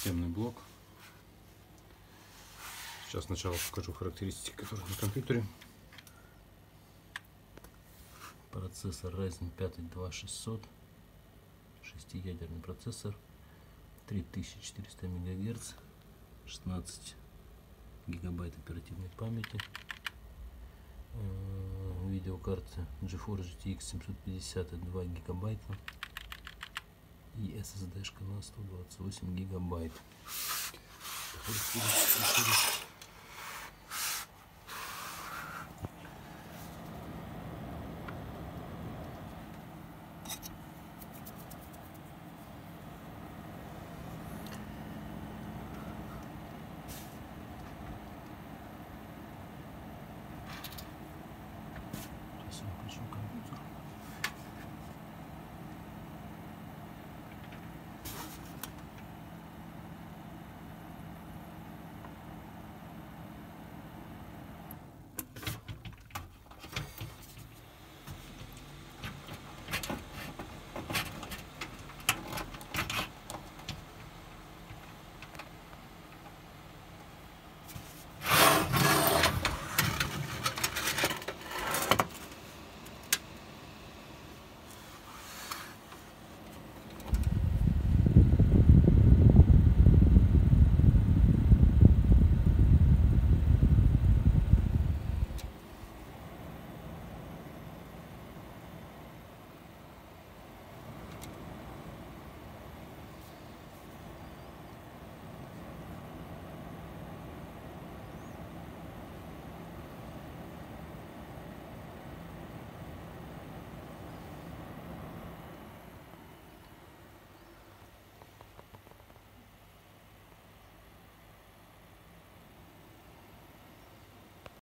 системный блок. Сейчас сначала покажу характеристики, которые на компьютере. Процессор Ryzen 5 2600, 6-ядерный процессор, 3400 МГц, 16 гигабайт оперативной памяти, видеокарта GeForce GTX 750 2 гигабайта и SSD-шка на 128 гигабайт.